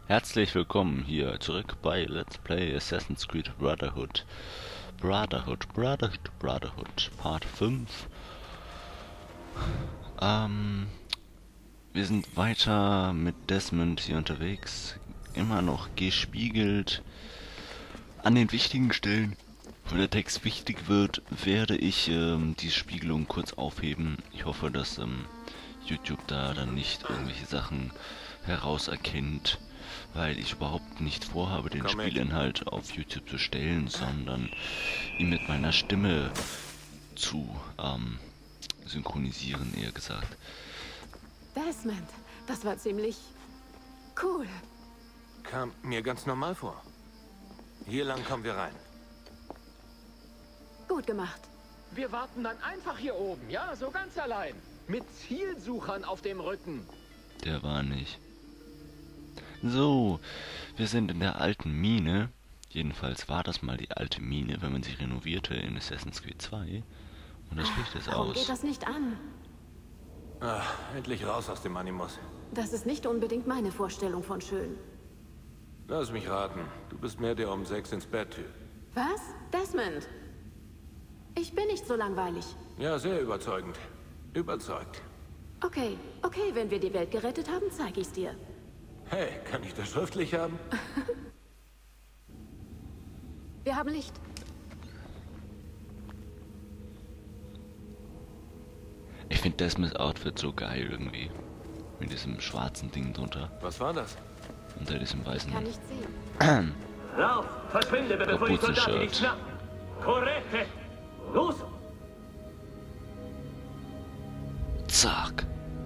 Herzlich willkommen hier zurück bei Let's Play Assassin's Creed Brotherhood. Brotherhood, Part 5. Wir sind weiter mit Desmond hier unterwegs. Immer noch gespiegelt. An den wichtigen Stellen, wo der Text wichtig wird, werde ich die Spiegelung kurz aufheben. Ich hoffe, dass YouTube da dann nicht irgendwelche Sachen herauserkennt, weil ich überhaupt nicht vorhabe, den Spielinhalt auf YouTube zu stellen, sondern ihn mit meiner Stimme zu synchronisieren, eher gesagt. Desmond, das war ziemlich cool. Kam mir ganz normal vor. Hier lang kommen wir rein. Gut gemacht. Wir warten dann einfach hier oben, ja, so ganz allein. Mit Zielsuchern auf dem Rücken. Der war nicht. So, wir sind in der alten Mine. Jedenfalls war das mal die alte Mine, wenn man sie renovierte in Assassin's Creed 2. Und das Licht ist Warum aus. geht das nicht an? Endlich raus aus dem Animus. Das ist nicht unbedingt meine Vorstellung von schön. Lass mich raten. Du bist mehr der um 6 ins Bett-Typ. Was? Desmond? Ich bin nicht so langweilig. Ja, sehr überzeugend. Überzeugt. Okay, wenn wir die Welt gerettet haben, zeige ich's dir. Hey, kann ich das schriftlich haben? Wir haben Licht. Ich finde Desmonds Outfit so geil irgendwie. Mit diesem schwarzen Ding drunter. Was war das? Unter diesem weißen Kann nicht sehen. Lauf! Verschwinde, bevor die Soldaten dich Kapuze-Shirt. schnappen! Correte! Los! Zack.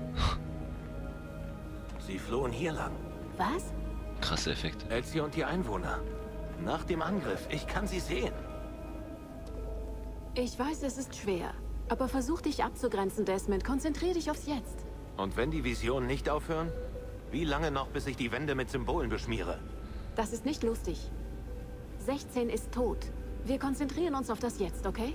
Sie flohen hier lang. Was? Krasse Effekte. Ezio und die Einwohner. Nach dem Angriff. Ich kann sie sehen. Ich weiß, es ist schwer. Aber versuch dich abzugrenzen, Desmond. Konzentrier dich aufs Jetzt. Und wenn die Visionen nicht aufhören? Wie lange noch, bis ich die Wände mit Symbolen beschmiere? Das ist nicht lustig. 16 ist tot. Wir konzentrieren uns auf das Jetzt, okay?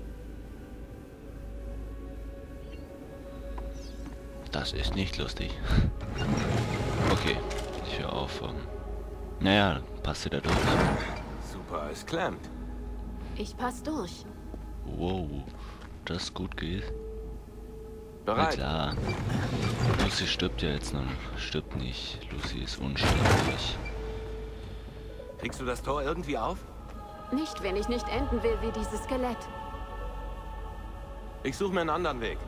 Das ist nicht lustig. Okay, ich höre auf. Naja, passt ihr da durch. Super, es klemmt. Ich pass durch. Wow, das gut geht. Na Bereit? klar. Lucy stirbt ja jetzt noch. Stirbt nicht. Lucy ist unsterblich. Kriegst du das Tor irgendwie auf? Nicht, wenn ich nicht enden will wie dieses Skelett. Ich suche mir einen anderen Weg.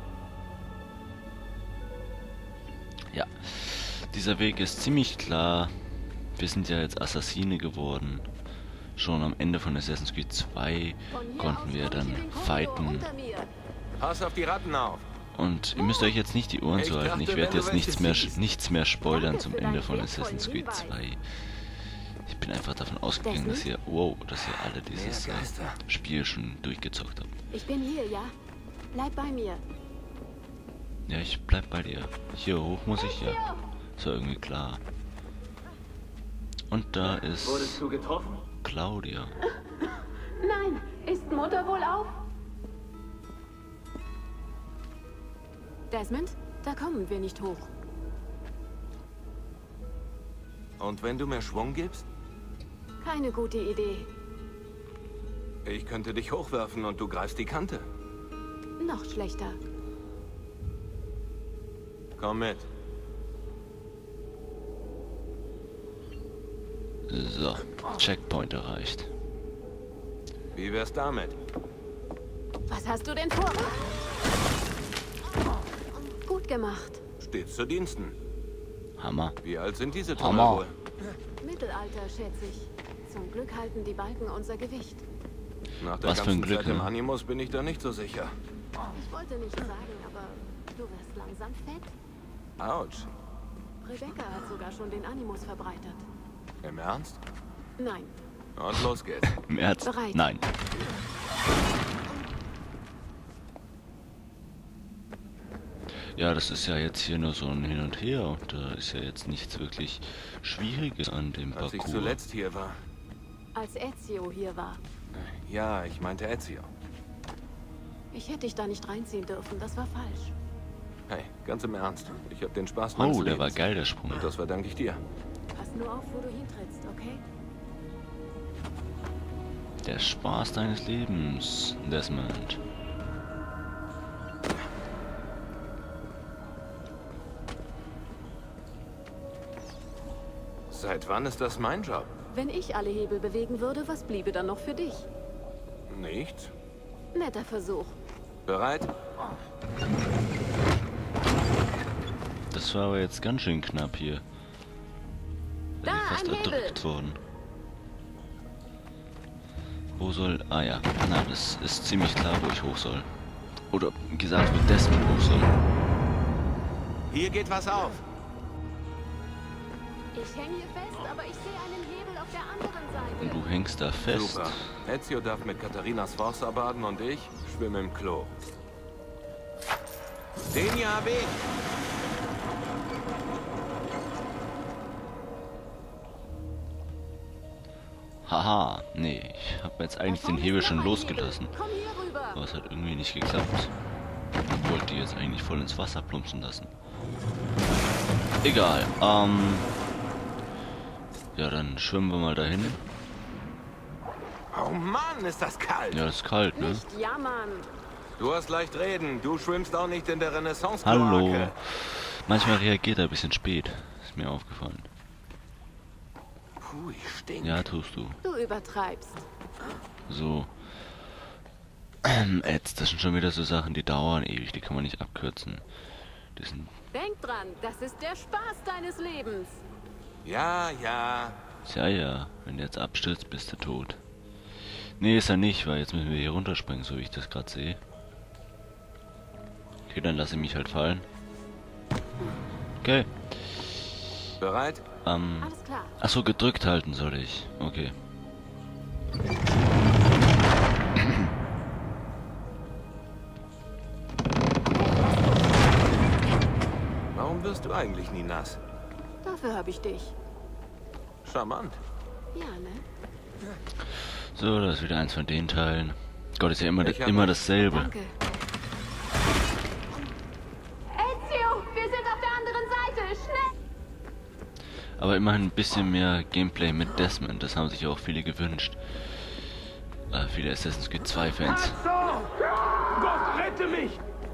Ja, dieser Weg ist ziemlich klar. Wir sind ja jetzt Assassine geworden. Schon am Ende von Assassin's Creed 2 konnten wir dann fighten. Pass auf die Ratten auf. Und ihr müsst euch jetzt nicht die Ohren Ich zuhalten. Ich dachte, werde wenn du jetzt welche nichts mehr spoilern Danke zum für Ende deinen von wertvollen Assassin's Creed Hinweis. 2. Ich bin einfach davon ausgegangen, dass ihr, dass ihr alle dieses Mehr Geister. Spiel schon durchgezockt habt. Ich bin hier, ja? Bleib bei mir. Ja, ich bleib bei dir. Hier hoch muss ich ja. Ist ja irgendwie klar. Und da ist Wurdest du getroffen? Claudia. Nein, ist Mutter wohl auf? Desmond, da kommen wir nicht hoch. Und wenn du mir Schwung gibst? Keine gute Idee. Ich könnte dich hochwerfen und du greifst die Kante. Noch schlechter. Komm mit. So, Checkpoint erreicht. Wie wär's damit? Was hast du denn vor? Gut gemacht. Stets zu Diensten. Hammer. Wie alt sind diese Tunnel Hammer. wohl? Mittelalter, schätze ich. Zum Glück halten die Balken unser Gewicht. Nach der Was für ein ganzen Glück, Zeit im ne? Animus bin ich da nicht so sicher. Ich wollte nicht sagen, aber du wirst langsam fett. Autsch. Rebecca hat sogar schon den Animus verbreitet. Im Ernst? Nein, Und los geht's. Im Ernst? Bereit. Nein. Ja, das ist ja jetzt hier nur so ein Hin und Her und da ist ja jetzt nichts wirklich Schwieriges an dem Als ich Parcours. zuletzt hier war. als Ezio hier war. Ja, ich meinte Ezio. Ich hätte dich da nicht reinziehen dürfen, das war falsch. Hey, ganz im Ernst. Ich habe den Spaß Oh, meines der war Lebens. geil, der Sprung. Und das verdanke ich dir. Pass nur auf, wo du hintrittst, okay? Der Spaß deines Lebens, Desmond. Seit wann ist das mein Job? Wenn ich alle Hebel bewegen würde, was bliebe dann noch für dich? Nichts. Netter Versuch. Bereit? Das war aber jetzt ganz schön knapp hier. Da, Fast ein Hebel. erdrückt worden. Wo soll... Ah ja, na, das ist ziemlich klar, wo ich hoch soll. Oder gesagt, wo Desmond hoch soll. Hier geht was auf. Ich hänge hier fest, aber ich sehe einen Hebel auf der anderen Seite. Und du hängst da fest. Super. Ezio darf mit Katharinas Forza baden und ich schwimme im Klo. Den ja weg! Haha, nee, ich habe jetzt eigentlich den Hebel schon losgelassen. Komm hier rüber. Aber es hat irgendwie nicht geklappt. Ich wollte die jetzt eigentlich voll ins Wasser plumpsen lassen. Egal, ja, dann schwimmen wir mal dahin. Oh Mann, ist das kalt! Ja, ist kalt, ne? Nicht jammern. Du hast leicht reden. Du schwimmst auch nicht in der renaissance Hallo. Manchmal reagiert er ein bisschen spät. Ist mir aufgefallen. Puh, ich stink. Ja, tust du. Du übertreibst. So. Das sind schon wieder so Sachen, die dauern ewig. Die kann man nicht abkürzen. Die sind... Denk dran, das ist der Spaß deines Lebens. Ja, ja. Ja, ja. Wenn du jetzt abstürzt, bist du tot. Nee, ist er nicht, weil jetzt müssen wir hier runterspringen, so wie ich das gerade sehe. Okay, dann lasse ich mich halt fallen. Okay. Bereit? Alles klar. Achso, gedrückt halten soll ich. Okay. Warum wirst du eigentlich nie nass? Dafür habe ich dich. Charmant. Ja, ne? So, das ist wieder eins von den Teilen. Gott, ist ja immer, Ich hab immer noch- dasselbe. Danke. Ezio, wir sind auf der anderen Seite. Schnell! Aber immerhin ein bisschen mehr Gameplay mit Desmond. Das haben sich auch viele gewünscht. Viele Assassin's Creed 2 Fans. Gott, rette mich!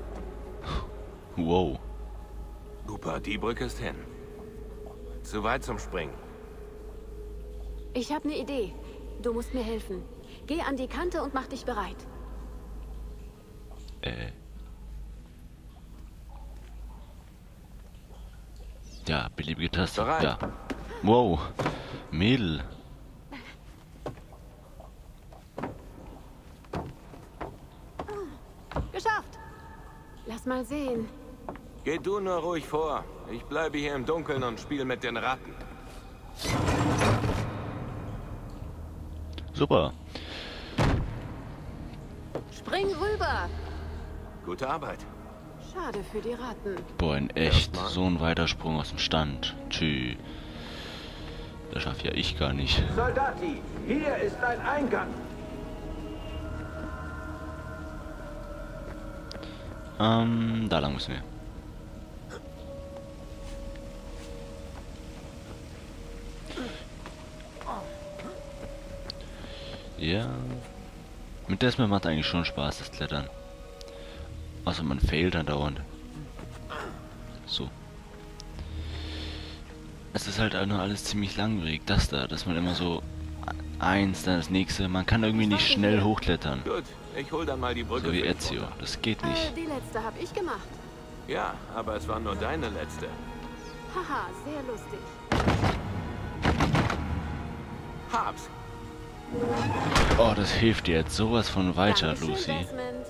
Wow. Super, die Brücke ist hin. Zu weit zum Springen. Ich habe eine Idee. Du musst mir helfen. Geh an die Kante und mach dich bereit. Ja, beliebige Taste. Bereit. Ja. Wow. Mädel. Geschafft! Lass mal sehen. Geh du nur ruhig vor. Ich bleibe hier im Dunkeln und spiele mit den Ratten. Super. Spring rüber! Gute Arbeit. Schade für die Ratten. Boah, in echt. Erstmal. So ein weiter Sprung aus dem Stand. Tschü. Das schaffe ja ich gar nicht. Soldati, hier ist ein Eingang. Da lang müssen wir. Ja. Mit Desmond macht eigentlich schon Spaß, das Klettern. Also man failt dann dauernd. So. Es ist halt auch nur alles ziemlich langwierig, das da, dass man immer so eins, dann das nächste. Man kann irgendwie nicht schnell hochklettern. Gut, ich hol dann mal die Brücke. So wie für dich Ezio. runter. Das geht nicht. Die letzte habe ich gemacht. Ja, aber es war nur deine letzte. Haha, sehr lustig. Hab's. Oh, das hilft dir jetzt sowas von weiter, Dankeschön, Lucy. Desmond.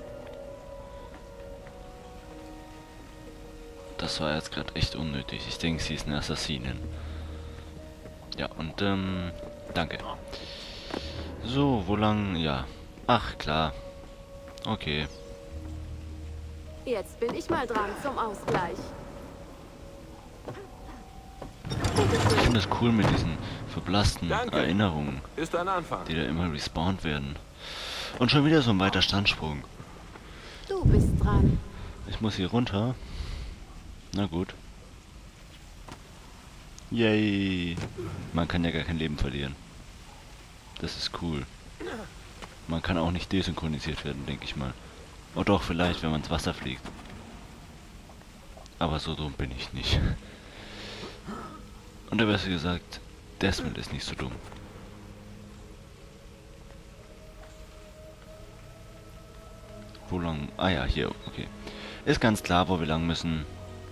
Das war jetzt gerade echt unnötig. Ich denke, sie ist eine Assassinin. Ja, und danke. So, wo lang? Ja. Ach, klar. Okay. Jetzt bin ich mal dran zum Ausgleich. Ich finde das cool mit diesen verblassten Danke. Erinnerungen, Ist ein Anfang. die da immer respawned werden. Und schon wieder so ein weiter Standsprung. Du bist dran. Ich muss hier runter. Na gut. Yay! Man kann ja gar kein Leben verlieren. Das ist cool. Man kann auch nicht desynchronisiert werden, denke ich mal. Oh doch, vielleicht, wenn man ins Wasser fliegt. Aber so dumm bin ich nicht. Und besser gesagt, Desmond ist nicht so dumm. Wo lang? Ah ja, hier, okay. Ist ganz klar, wo wir lang müssen.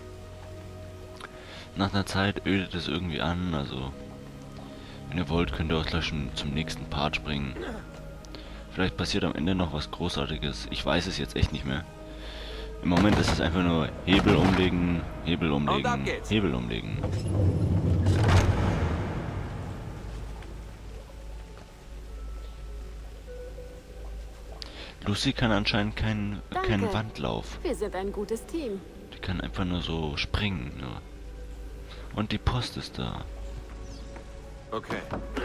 Nach einer Zeit ödet es irgendwie an, also... Wenn ihr wollt, könnt ihr auch gleich schon zum nächsten Part springen. Vielleicht passiert am Ende noch was Großartiges. Ich weiß es jetzt echt nicht mehr. Im Moment ist es einfach nur Hebel umlegen, Hebel umlegen, Hebel umlegen. Lucy kann anscheinend keinen Wandlauf. Wir sind ein gutes Team. Die kann einfach nur so springen. Nur. Und die Post ist da. Okay.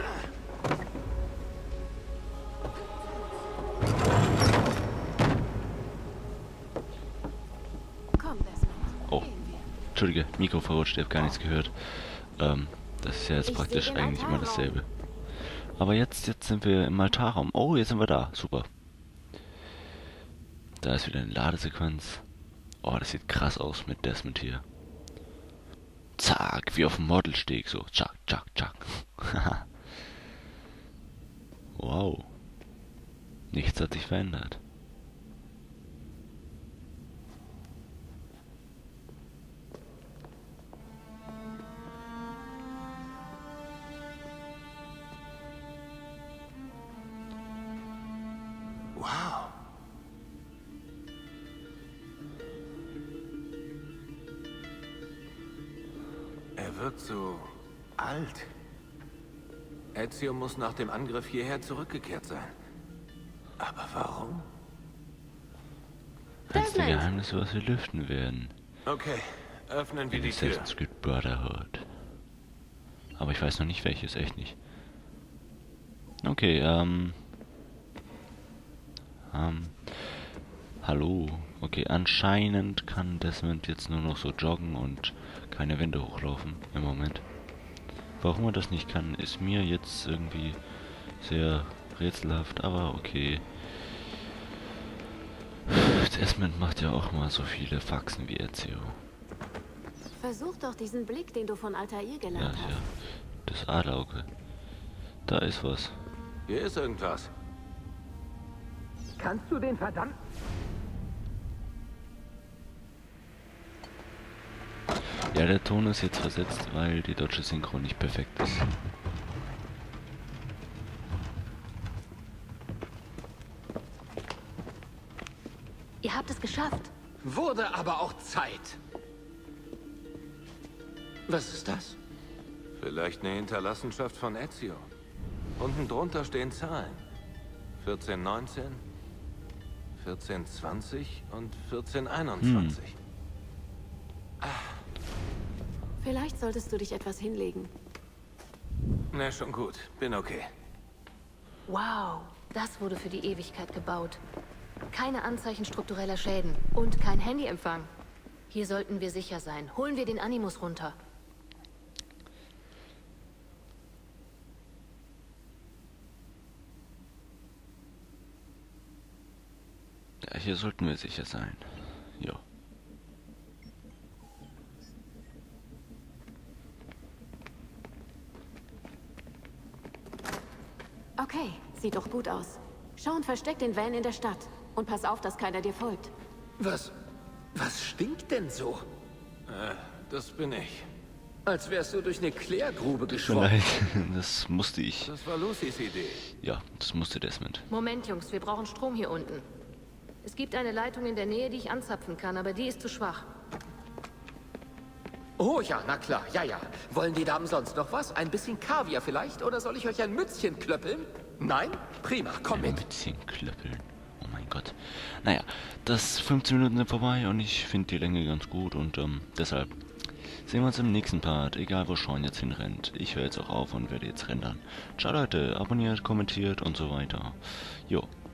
Komm, Desmond. Oh, Gehen wir. Entschuldige, Mikro verrutscht, ich habe gar nichts gehört. Das ist ja jetzt Ich praktisch sehe den eigentlich immer Altarraum. dasselbe. Aber jetzt sind wir im Altarraum. Oh, jetzt sind wir da. Super. Da ist wieder eine Ladesequenz. Oh, das sieht krass aus mit Desmond hier. Zack, wie auf dem Modelsteg, so. Zack, zack, zack. Wow. Nichts hat sich verändert. Wow. Er wirkt so alt. Ezio muss nach dem Angriff hierher zurückgekehrt sein. Aber warum? Eins der Desmond! Geheimnisse, was wir lüften werden. Okay, öffnen wir die Tür. Assassin's Creed Brotherhood. Aber ich weiß noch nicht welches, echt nicht. Okay, hallo. Okay, anscheinend kann Desmond jetzt nur noch so joggen und keine Wände hochlaufen im Moment. Warum er das nicht kann, ist mir jetzt irgendwie sehr rätselhaft, aber okay. Desmond macht ja auch mal so viele Faxen wie Ezio. Versuch doch diesen Blick, den du von Altair Ja, gelernt ja. hast. Das Adlerauge. Da ist was. Hier ist irgendwas. Kannst du den verdammten... Ja, der Ton ist jetzt versetzt, weil die deutsche Synchro nicht perfekt ist. Ihr habt es geschafft. Wurde aber auch Zeit. Was ist das? Vielleicht eine Hinterlassenschaft von Ezio. Unten drunter stehen Zahlen. 1419, 1420 und 1421. Vielleicht solltest du dich etwas hinlegen. Na, schon gut. Bin okay. Wow, das wurde für die Ewigkeit gebaut. Keine Anzeichen struktureller Schäden und kein Handyempfang. Hier sollten wir sicher sein. Holen wir den Animus runter. Ja, hier sollten wir sicher sein. Jo. Okay, sieht doch gut aus. Schau und versteck den Van in der Stadt. Und pass auf, dass keiner dir folgt. Was stinkt denn so? Das bin ich. Als wärst du durch eine Klärgrube Tut mir geschwommen. leid, das musste ich. Das war Lucys Idee. Ja, das musste Desmond. Moment, Jungs, wir brauchen Strom hier unten. Es gibt eine Leitung in der Nähe, die ich anzapfen kann, aber die ist zu schwach. Oh ja, na klar, ja, ja. Wollen die Damen sonst noch was? Ein bisschen Kaviar vielleicht? Oder soll ich euch ein Mützchen klöppeln? Nein? Prima, komm Ein mit. bisschen klöppeln. Oh mein Gott. Naja, das 15 Minuten sind vorbei und ich finde die Länge ganz gut und deshalb sehen wir uns im nächsten Part, egal wo Sean jetzt hinrennt. Ich höre jetzt auch auf und werde jetzt rendern. Ciao Leute, abonniert, kommentiert und so weiter. Jo.